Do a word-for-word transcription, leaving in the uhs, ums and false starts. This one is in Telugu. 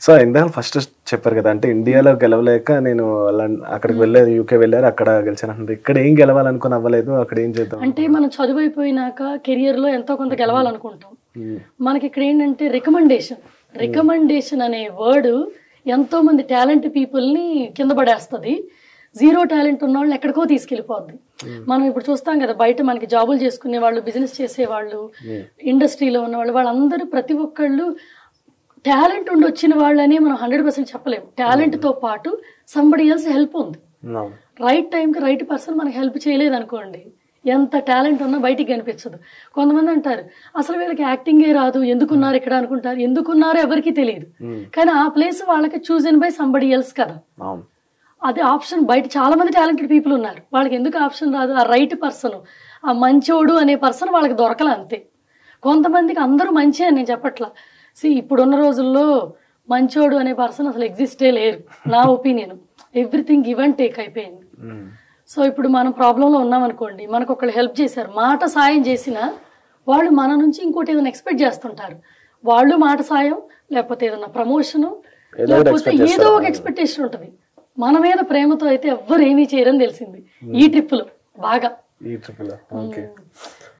సో ఇందాక ఫస్ట్ చెప్పారు కదా, అంటే ఇండియాలో గెలవలేక నేను అక్కడికి వెళ్ళలేదు, యూకే వెళ్ళారు, అక్కడ గెలిచాను. ఇక్కడ ఏం గెలవాలనుకుని అవ్వలేదు, అక్కడ ఏం చేద్దాం అంటే మనం చదువు అయిపోయినాక కెరియర్ లో ఎంతో కొంత గెలవాలనుకుంటాం. మనకి ఇక్కడ ఏంటంటే రికమెండేషన్ రికమెండేషన్ అనే వర్డ్ ఎంతో మంది టాలెంట్ పీపుల్ ని కింద పడేస్తుంది. జీరో టాలెంట్ ఉన్న వాళ్ళని ఎక్కడికో తీసుకెళ్లిపోద్ది. మనం ఇప్పుడు చూస్తాం కదా, బయట మనకి జాబులు చేసుకునే వాళ్ళు, బిజినెస్ చేసేవాళ్ళు, ఇండస్ట్రీలో ఉన్న వాళ్ళు, వాళ్ళందరూ ప్రతి ఒక్కళ్ళు టాలెంట్ ఉండి వచ్చిన వాళ్ళని మనం హండ్రెడ్ పర్సెంట్ చెప్పలేము. టాలెంట్ తో పాటు సంబడి ఎల్స్ హెల్ప్ ఉంది. రైట్ టైంకి రైట్ పర్సన్ మనకి హెల్ప్ చేయలేదు అనుకోండి, ఎంత టాలెంట్ ఉన్నా బయటికి కనిపించదు. కొంతమంది అంటారు అసలు వీళ్ళకి యాక్టింగే రాదు, ఎందుకున్నారు ఇక్కడ అనుకుంటారు. ఎందుకున్నారో ఎవరికి తెలియదు, కానీ ఆ ప్లేస్ వాళ్ళకి చూజన్ బై సంబడి ఎల్స్ కదా. అది ఆప్షన్ బయట చాలా మంది టాలెంటెడ్ పీపుల్ ఉన్నారు, వాళ్ళకి ఎందుకు ఆప్షన్ రాదు? ఆ రైట్ పర్సన్, ఆ మంచోడు అనే పర్సన్ వాళ్ళకి దొరకల అంతే. కొంతమందికి అందరూ మంచి అని నేను చెప్పట్లా. సి ఇప్పుడున్న రోజుల్లో మంచోడు అనే పర్సన్ అసలు ఎగ్జిస్టే లేరు నా opinion. Everything give and take అయిపోయింది. సో ఇప్పుడు మనం ప్రాబ్లంలో ఉన్నాం అనుకోండి, మనకు ఒకళ్ళు హెల్ప్ చేశారు, మాట సాయం చేసినా వాళ్ళు మన నుంచి ఇంకోటి ఏదైనా ఎక్స్పెక్ట్ చేస్తుంటారు. వాళ్ళు మాట సాయం, లేకపోతే ఏదైనా ప్రమోషను, లేకపోతే ఏదో ఒక ఎక్స్పెక్టేషన్ ఉంటుంది. మన మీద ప్రేమతో అయితే ఎవ్వరు ఏమీ చేయరని తెలిసింది ఈ ట్రిప్ లో బాగా.